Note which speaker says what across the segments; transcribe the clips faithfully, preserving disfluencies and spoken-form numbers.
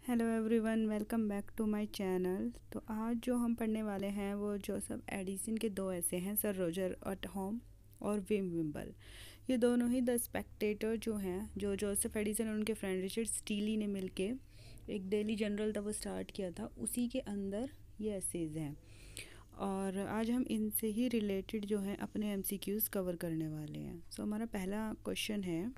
Speaker 1: Hello everyone, welcome back to my channel. तो आज जो हम पढ़ने वाले हैं वो जोसेफ एडिसन के दो ऐसे हैं, सर रोजर एट होम और विम विम्बल। ये दोनों ही द स्पेक्टेटर जो हैं, जो जोसेफ एडिसन और उनके फ्रेंड रिचर्ड स्टीली ने मिलके एक डेली जनरल था वो स्टार्ट किया था, उसी के अंदर ये एसेज हैं। और आज हम इनसे ही रिलेटेड जो हैं अपने एमसीक्यूज़ कवर करने वाले हैं। सो so, हमारा पहला क्वेश्चन है,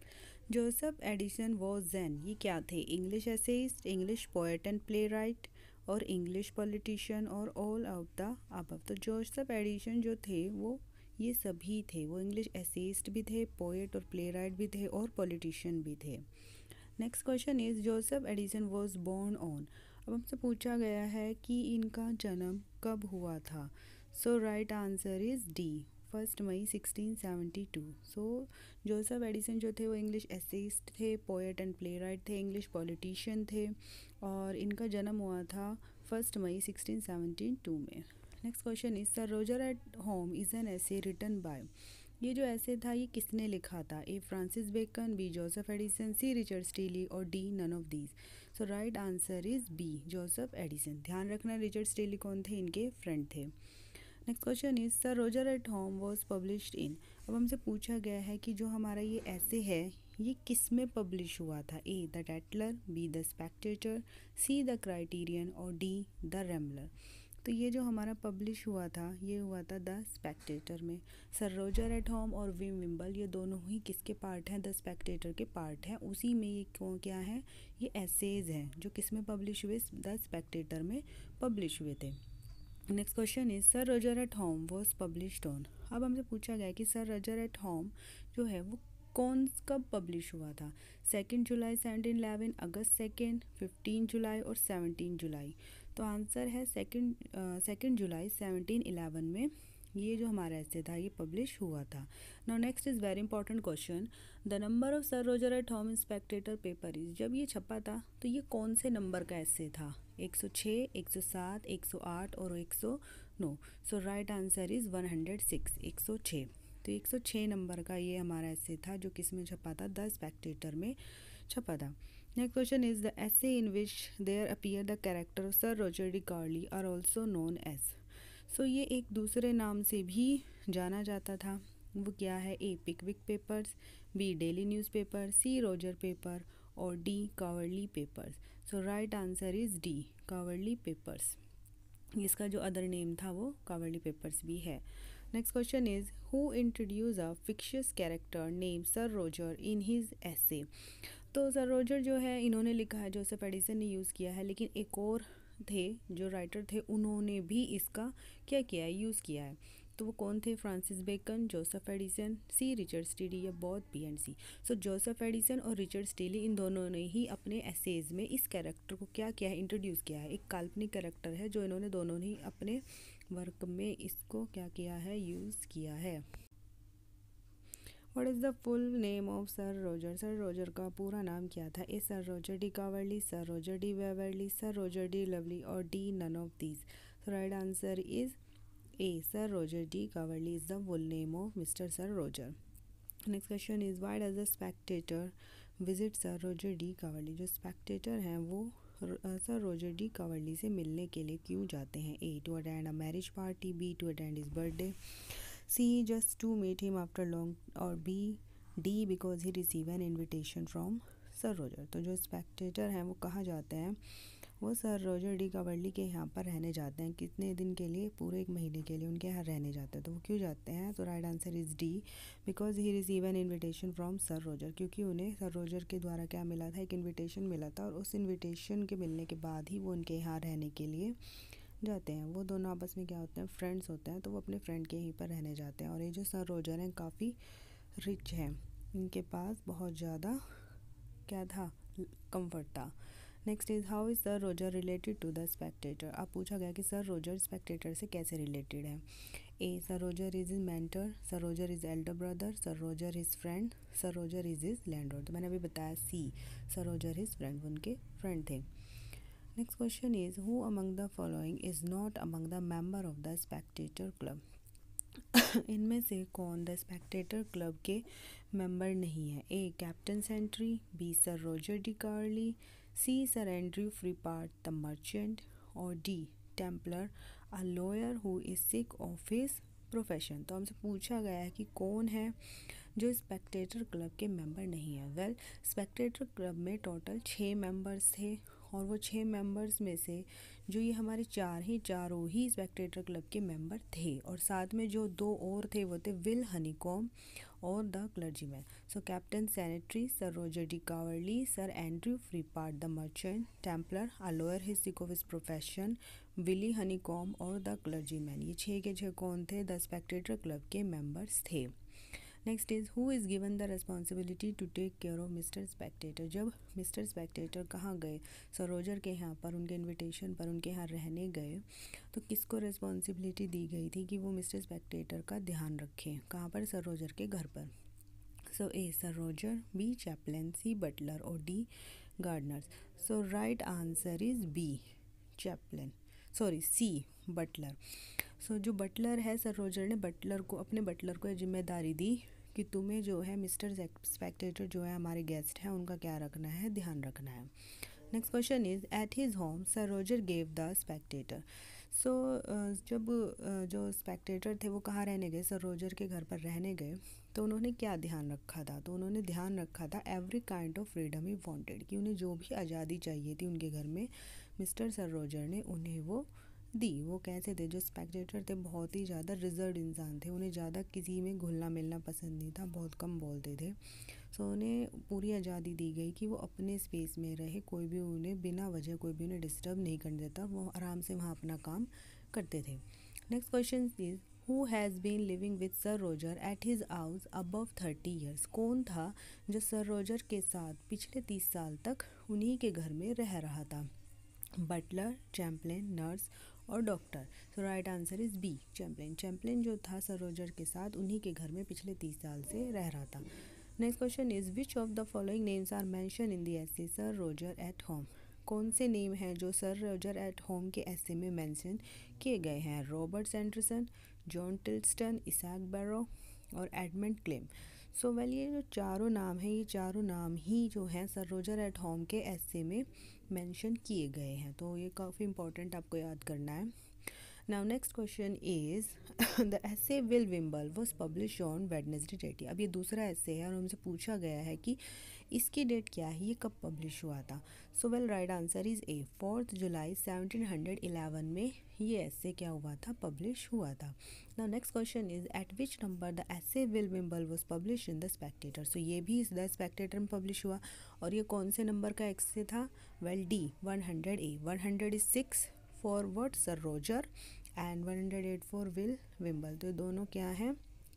Speaker 1: जोसेफ एडिसन वॉज ज़ेन, ये क्या थे? English essayist, English poet and playwright, और इंग्लिश पॉलिटिशियन, और ऑल आउट द अबव। तो जोसेफ एडिसन जो थे वो ये सभी थे। वो इंग्लिश एसेइस्ट भी थे, पोएट और प्ले राइट भी थे, और पॉलिटिशियन भी थे। Next question is, Joseph Addison was born on. अब हमसे पूछा गया है कि इनका जन्म कब हुआ था। So right answer is D, first May sixteen seventy two. So Joseph Addison जो थे वो इंग्लिश एसेइस्ट थे, पोएट एंड प्ले राइट थे, इंग्लिश पॉलिटिशियन थे, और इनका जन्म हुआ था first May sixteen seventy two में। Next question is, sir Roger at home is an essay written by. ये जो ऐसे था ये किसने लिखा था? A Francis Bacon, B Joseph Addison, C Richard steely, और D none of these. So right answer is B, Joseph Addison. ध्यान रखना रिचर्ड स्टीली कौन थे? इनके फ्रेंड थे। Next question is, sir Roger at home was published in. अब हमसे पूछा गया है कि जो हमारा ये ऐसे है ये किस में पब्लिश हुआ था? A the Tatler, B the Spectator, C the Criterion, और डी द रेमलर। तो ये जो हमारा पब्लिश हुआ था ये हुआ था द स्पेक्टेटर में। सर रोजर एट होम और विम विम्बल ये दोनों ही किसके पार्ट हैं? द स्पेक्टेटर के पार्ट हैं। उसी में ये क्यों क्या है? ये एसेज हैं जो किस में पब्लिश हुए? द स्पेक्टेटर में पब्लिश हुए थे। Next question is, sir Roger at home was published on. अब हमसे पूछा गया कि सर रोजर एट होम जो है वो कौन कब पब्लिश हुआ था? Second July seventeen eleven, August second, fifteen July, और सेवनटीन जुलाई। तो आंसर है second second July seventeen eleven में ये जो हमारा ऐसे था ये पब्लिश हुआ था। Now next is very important question, the number of sir Roger at home Spectator paper is. जब ये छपा था तो ये कौन से नंबर का ऐसे था? एक सौ छः, एक सौ सात, एक सौ आठ, और एक सौ नौ। So right answer is one hundred six, एक सौ छः। तो एक सौ छः नंबर का ये हमारा ऐसे था जो किस में छपा था? द स्पेक्टेटर में छपा था। Next question is, the essay in which there appear the character of sir Roger de Coverley are also known as. So ये एक दूसरे नाम से भी जाना जाता था। वो क्या है? A Pickwick papers, B daily newspaper, C Roger paper, और D Coverley papers. So right answer is D, Coverley papers. इसका जो अदर नेम था वो कावर्ली पेपर्स भी है। Next question is, who introduce a fictitious character name sir Roger in his essay. तो sir Roger जो है इन्होंने लिखा है, जोसेफ एडिसन ने यूज़ किया है, लेकिन एक और थे जो राइटर थे उन्होंने भी इसका क्या किया है? यूज़ किया है। तो वो कौन थे? Francis Bacon, Joseph Addison, C Richard Steele, या both B and C. So Joseph Addison और रिचर्ड स्टीली इन दोनों ने ही अपने एसेज में इस कैरेक्टर को क्या किया है? इंट्रोड्यूस किया है। एक काल्पनिक कैरेक्टर है जो इन्होंने दोनों ने ही अपने वर्क में इसको क्या किया है? यूज़ किया है। What is the full name of sir Roger? Sir Roger का पूरा नाम क्या था? A sir Roger de Coverley, sir Roger de Waverley, sir Roger de Lovely, और D none of these. So right answer is A, sir Roger de Coverley is the full name of mister sir Roger. Next question is, why does the Spectator visit sir Roger de Coverley. जो Spectator हैं वो sir Roger de कावर्ली से मिलने के लिए क्यों जाते हैं? A to attend a marriage party, B to attend his birthday, C just to meet him after long, और B D because he received an invitation from sir Roger. तो जो स्पेक्टेटर हैं वो कहाँ जाते हैं? वो सर रोजर डी कावर्ली के यहाँ पर रहने जाते हैं। कितने दिन के लिए? पूरे एक महीने के लिए उनके यहाँ रहने जाते हैं। तो वो क्यों जाते हैं? तो right answer is D, because he receive an invitation from sir Roger. क्योंकि उन्हें सर रोजर के द्वारा क्या मिला था? एक इन्विटेशन मिला था, और उस इन्विटेशन के मिलने के बाद ही वो उनके यहाँ रहने के लिए जाते हैं। वो दोनों आपस में क्या होते हैं? फ्रेंड्स होते हैं। तो वो अपने फ्रेंड के यहीं पर रहने जाते हैं। और ये जो सर रोजर हैं काफ़ी रिच हैं, इनके पास बहुत ज़्यादा क्या था? कंफर्ट था। Next is, how is sir Roger related to the Spectator. अब पूछा गया कि सर रोजर स्पेक्टेटर से कैसे रिलेटेड है। A sir Roger is his mentor, sir Roger is elder brother, sir Roger is friend, sir Roger is his landlord. तो मैंने अभी बताया C, sir Roger is friend, उनके फ्रेंड थे। Next question is, who among the following is not among the member of the spectator club? इनमें से कौन the Spectator club के मेंबर नहीं है? A Captain Sentry, B sir Roger de Coverley, C sir Andrew Freeport the merchant, और D Templar a lawyer who is sick of his profession. तो हमसे पूछा गया है कि कौन है जो स्पेक्टेटर क्लब के मेंबर नहीं है। वेल स्पेक्टेटर क्लब में टोटल छः मेंबर्स थे, और वो छः मेंबर्स में से जो ये हमारे चार ही चारों ही स्पेक्टेटर क्लब के मेंबर थे, और साथ में जो दो और थे वो थे विल हनीकॉम और the clergyman. So Captain Sentry, sir Roger de Coverley, sir Andrew Freeport the merchant, Templar a lawyer his sick of his profession, Willy Honeycomb और द क्लर्जीमैन। ये छः के छः कौन थे? द स्पेक्टेटर क्लब के members थे। Next is who is given the responsibility to take care of mister Spectator. जब मिस्टर स्पेक्टेटर कहाँ गए? सर रोजर के यहाँ पर, उनके इनविटेशन पर उनके यहाँ रहने गए, तो किसको रिस्पॉन्सिबिलिटी दी गई थी कि वो मिस्टर स्पेक्टेटर का ध्यान रखें? कहाँ पर? सर रोजर के घर पर। So A sir Roger, B chaplain, C butler और D gardeners. So right answer is B chaplain, sorry C butler. So so, जो बटलर है, सर रोजर ने बटलर को, अपने बटलर को जिम्मेदारी दी कि तुम्हें जो है मिस्टर स्पेक्टेटर जो है हमारे गेस्ट हैं उनका क्या रखना है, ध्यान रखना है। Next question is at his home sir Roger gave the Spectator. So जब uh, जो स्पेक्टेटर थे वो कहाँ रहने गए? सर रोजर के घर पर रहने गए, तो उन्होंने क्या ध्यान रखा था? तो उन्होंने ध्यान रखा था every kind of freedom he wanted, कि उन्हें जो भी आज़ादी चाहिए थी उनके घर में मिस्टर सर रोजर ने उन्हें वो दी। वो कैसे थे? जो स्पेक्टेटर थे बहुत ही ज़्यादा रिजर्व इंसान थे, उन्हें ज़्यादा किसी में घुलना मिलना पसंद नहीं था, बहुत कम बोलते थे। सो उन्हें पूरी आज़ादी दी गई कि वो अपने स्पेस में रहे, कोई भी उन्हें बिना वजह कोई भी उन्हें डिस्टर्ब नहीं कर देता, वो आराम से वहाँ अपना काम करते थे। Next question is who has been living with sir Roger at his house above thirty years. कौन था जो सर रोजर के साथ पिछले तीस साल तक उन्हीं के घर में रह रहा था? बटलर, चैम्पलिन, नर्स और doctor. So right answer is B chaplain. Chaplain जो था सर रोजर के साथ उन्हीं के घर में पिछले तीस साल से रह रहा था। Next question is which of the following names are mention in the essay sir Roger at home. कौन से नेम हैं जो सर रोजर एट होम के एसे में मेंशन किए गए हैं? Robert Sanderson, John Tillotson, Isaac Barrow और एडमंड क्लेम। सो वेल ये जो चारों नाम हैं, ये चारों नाम ही जो हैं सर रोजर एट होम के एसे में मेंशन किए गए हैं, तो ये काफ़ी इंपॉर्टेंट आपको याद करना है। Now next question is the essay Will Wimble was publish on Wednesday date. अब ये दूसरा एसे है और हमसे पूछा गया है कि इसकी डेट क्या है, ये कब पब्लिश हुआ था? So well right answer is A fourth July seventeen hundred eleven में ये एसे क्या हुआ था, पब्लिश हुआ था। Now next question is at which number the essay Will Wimble was publish in the Spectator. So ये भी द स्पेक्टेटर में पब्लिश हुआ, और ये कौन से नंबर का एसे था? Well D one hundred eight. One hundred is six for what? Sir Roger, and one hundred eight for Will Wimble. तो दोनों क्या हैं?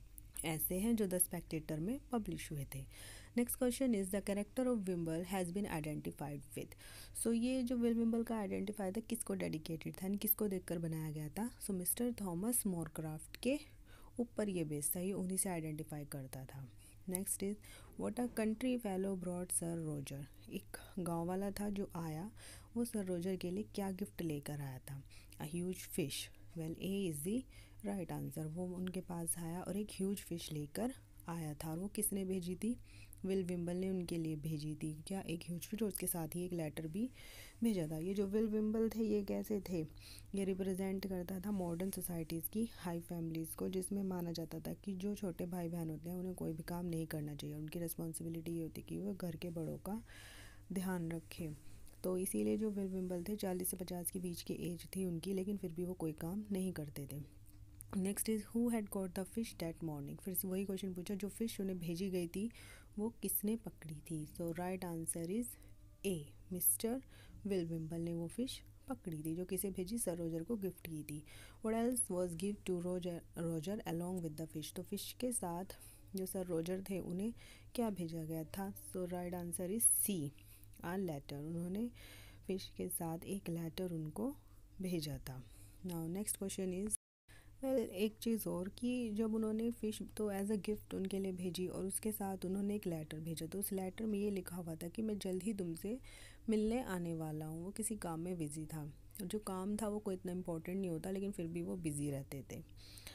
Speaker 1: ऐसे हैं जो द स्पेक्टेटर में पब्लिश हुए थे। Next question is the character of Wimble has been identified with. So ये जो विल विम्बल का आइडेंटिफाई था किसको डेडिकेटेड था, किसको देखकर बनाया गया था? सो मिस्टर थॉमस मोरक्राफ्ट के ऊपर ये बेस था, ये उन्हीं से आइडेंटिफाई करता था। Next is what a country fellow brought sir Roger. एक गांव वाला था जो आया, वो सर रोजर के लिए क्या गिफ्ट लेकर आया था? A huge fish. Well A is the right answer. वो उनके पास आया और एक ह्यूज फिश लेकर आया था, और वो किसने भेजी थी? विल विम्बल ने उनके लिए भेजी थी। क्या? एक ह्यूज फिश, और उसके साथ ही एक लेटर भी भेजा था। ये जो विल विम्बल थे ये कैसे थे? ये रिप्रेजेंट करता था मॉडर्न सोसाइटीज़ की हाई फैमिलीज़ को, जिसमें माना जाता था कि जो छोटे भाई बहन होते हैं उन्हें कोई भी काम नहीं करना चाहिए, उनकी रिस्पॉन्सिबिलिटी ये होती कि वो घर के बड़ों का ध्यान रखें। तो इसीलिए जो विल विम्बल थे चालीस से पचास के बीच की एज थी उनकी, लेकिन फिर भी वो कोई काम नहीं करते थे। Next is who had got the fish that morning. फिर से वही क्वेश्चन पूछा, जो फिश उन्हें भेजी गई थी वो किसने पकड़ी थी? So right answer is A mister Will Wimble ने वो फिश पकड़ी थी, जो किसे भेजी? सर रोजर को गिफ्ट की थी। What else was give to Roger Roger along with the fish. तो फिश के साथ जो सर रोजर थे उन्हें क्या भेजा गया था? So right answer is C a letter. उन्होंने फिश के साथ एक लेटर उनको भेजा था। Now next question is well well, एक चीज़ और कि जब उन्होंने फ़िश तो एज अ गिफ्ट उनके लिए भेजी और उसके साथ उन्होंने एक लेटर भेजा, तो उस लेटर में ये लिखा हुआ था कि मैं जल्द ही तुमसे मिलने आने वाला हूँ। वो किसी काम में बिज़ी था, और जो काम था वो कोई इतना इम्पोर्टेंट नहीं होता, लेकिन फिर भी वो बिज़ी रहते थे।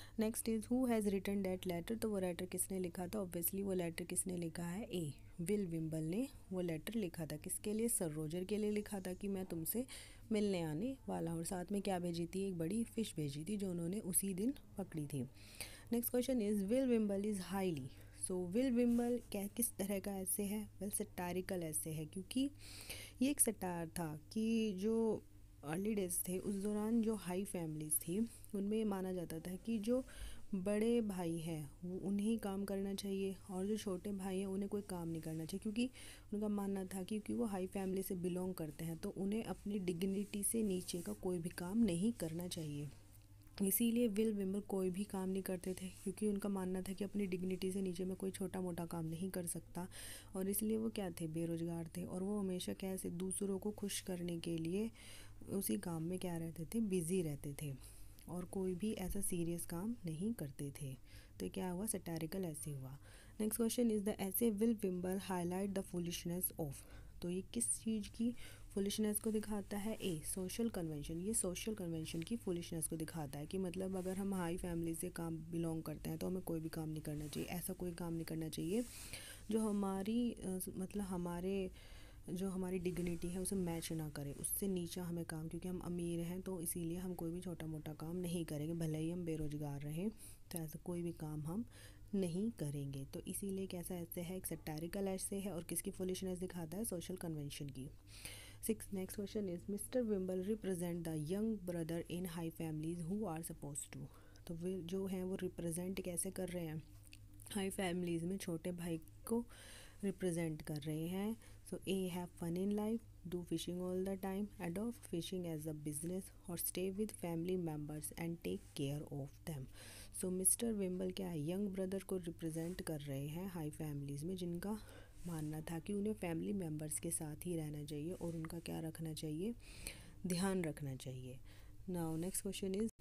Speaker 1: Next is who has written that letter, तो वो लेटर किसने लिखा था? ऑब्वियसली वो लेटर किसने लिखा है? ए, विल विम्बल ने वो लेटर लिखा था। किसके लिए? सर रोजर के लिए लिखा था कि मैं तुमसे मिलने आने वाला हूँ। और साथ में क्या भेजी थी? एक बड़ी फ़िश भेजी थी जो उन्होंने उसी दिन पकड़ी थी। Next question is Will Wimble is highly, so Will Wimble क्या किस तरह का ऐसे है? वेल सटारिकल ऐसे है, क्योंकि ये एक सटार था कि जो अर्ली डेज थे उस दौरान जो हाई फैमिलीज़ थी उनमें ये माना जाता था कि जो बड़े भाई हैं वो उन्हें काम करना चाहिए और जो छोटे भाई हैं उन्हें कोई काम नहीं करना चाहिए, क्योंकि उनका मानना था कि क्योंकि वो हाई फैमिली से बिलोंग करते हैं तो उन्हें अपनी डिग्निटी से नीचे का कोई भी काम नहीं करना चाहिए। इसीलिए विल विम्बल कोई भी काम नहीं करते थे, क्योंकि उनका मानना था कि अपनी डिग्निटी से नीचे में कोई छोटा मोटा काम नहीं कर सकता। और इसलिए वो क्या थे? बेरोज़गार थे। और वो हमेशा कैसे दूसरों को खुश करने के लिए उसी काम में क्या रहते थे? बिज़ी रहते थे और कोई भी ऐसा सीरियस काम नहीं करते थे। तो क्या हुआ? सटारिकल ऐसे हुआ। Next question is the essay Will Wimble highlight the foolishness of, तो ये किस चीज़ की फुलिशनेस को दिखाता है? A, social convention. ये सोशल कन्वेंशन की फुलिशनेस को दिखाता है कि मतलब अगर हम हाई फैमिली से काम बिलोंग करते हैं तो हमें कोई भी काम नहीं करना चाहिए। ऐसा कोई काम नहीं करना चाहिए जो हमारी मतलब हमारे जो हमारी डिग्निटी है उसे मैच ना करे, उससे नीचा हमें काम, क्योंकि हम अमीर हैं तो इसीलिए हम कोई भी छोटा मोटा काम नहीं करेंगे, भले ही हम बेरोज़गार रहें तो ऐसा कोई भी काम हम नहीं करेंगे। तो इसीलिए कैसा ऐसे है? एक सटारिकल ऐसे है और किसकी फुलिशनेस दिखाता है? सोशल कन्वेंशन की। Six next question is mister Wimble represent the young brother in high families who are suppose to, तो वे जो हैं वो रिप्रेजेंट कैसे कर रहे हैं? हाई फैमिलीज़ में छोटे भाई को रिप्रेजेंट कर रहे हैं। So A, have fun in life, do fishing all the time, adopt fishing as a business और stay with family members and take care of them. So mister Wimble क्या है? यंग ब्रदर को represent कर रहे हैं high families में, जिनका मानना था कि उन्हें फैमिली मेम्बर्स के साथ ही रहना चाहिए और उनका क्या रखना चाहिए? ध्यान रखना चाहिए। Now next question is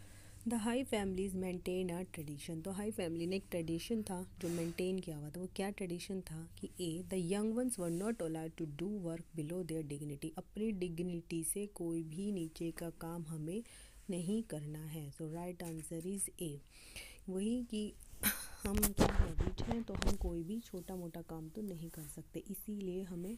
Speaker 1: the high families maintain a tradition, तो हाई फैमिली ने एक ट्रेडिशन था जो मेंटेन किया हुआ था। वो क्या ट्रेडिशन था? कि A, the young ones were not allowed to do work below their dignity, अपनी डिग्निटी से कोई भी नीचे का काम हमें नहीं करना है। So right answer is A, वही कि हम क्या है? रिच हैं तो हम कोई भी छोटा मोटा काम तो नहीं कर सकते, इसीलिए हमें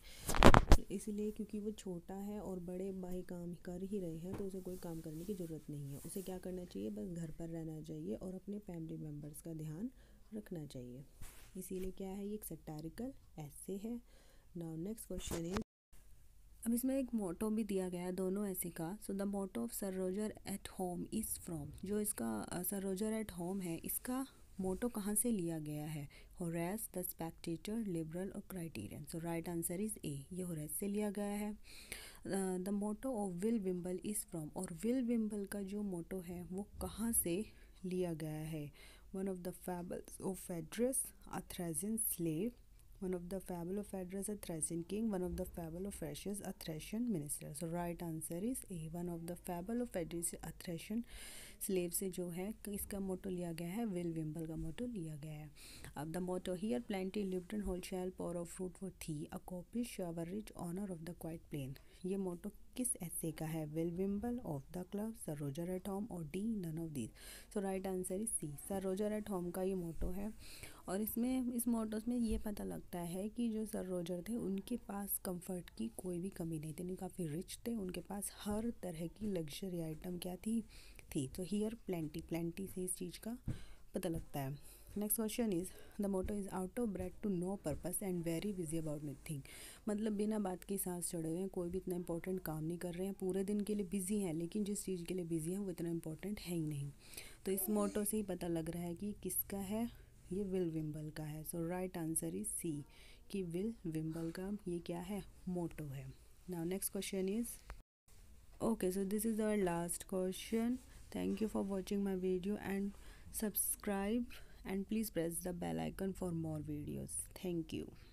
Speaker 1: इसलिए क्योंकि वो छोटा है और बड़े भाई काम कर ही रहे हैं तो उसे कोई काम करने की ज़रूरत नहीं है। उसे क्या करना चाहिए? बस घर पर रहना चाहिए और अपने फैमिली मेम्बर्स का ध्यान रखना चाहिए। इसीलिए क्या है? ये एक सटारिकल ऐसे है। नाउ नेक्स्ट क्वेश्चन इज, अब इसमें एक मोटो भी दिया गया है दोनों ऐसे का। So the motto of sir Roger at home is from, जो इसका सर रोजर एट होम है इसका मोटो कहाँ से लिया गया है? होरेस, द स्पेक्टेटर, लिबरल और criterion. So right answer is A, ये होरेस से लिया गया है। The motto of Will Wimble is from, और विल विम्बल का जो मोटो है वो कहाँ से लिया गया है? One of the fables of Phaedrus, a Thracian slave, one of the fable of Phaedrus a Thracian king, one of the fable of Phrasius a Thracian minister. So right answer is A, one of the fable of Phaedrus a Thracian slave से जो है इसका मोटो लिया गया है, Will Wimble का मोटो लिया गया है। अब the motto here plenty lived in wholesale pour of fruit for thee a copy shower rich honour of the quite plain, ये मोटो किस ऐसे का है? Will Wimble, of the club, sir Roger at home और D, none of these. So right answer is C, sir Roger at home का ये मोटो है। और इसमें इस मोटोस में ये पता लगता है कि जो सर रोजर थे उनके पास कंफर्ट की कोई भी कमी नहीं थी, उन्हें काफ़ी रिच थे, उनके पास हर तरह की लग्जरी आइटम क्या थी थी तो हियर प्लेंटी, प्लेंटी से इस चीज़ का पता लगता है। Next question is the motto is out of breath to no purpose and very busy about nothing, मतलब बिना बात की सांस चढ़े हुए हैं, कोई भी इतना इंपॉर्टेंट काम नहीं कर रहे हैं, पूरे दिन के लिए बिजी हैं लेकिन जिस चीज़ के लिए बिजी हैं वो इतना इंपॉर्टेंट है ही नहीं। तो इस मोटो से ही पता लग रहा है कि किसका है? ये विल विम्बल का है। So right answer is C, कि विल विम्बल का ये क्या है? मोटो है। Now next question is, okay, so this is our last question. Thank you for watching my video and subscribe and please press the bell icon for more videos. Thank you.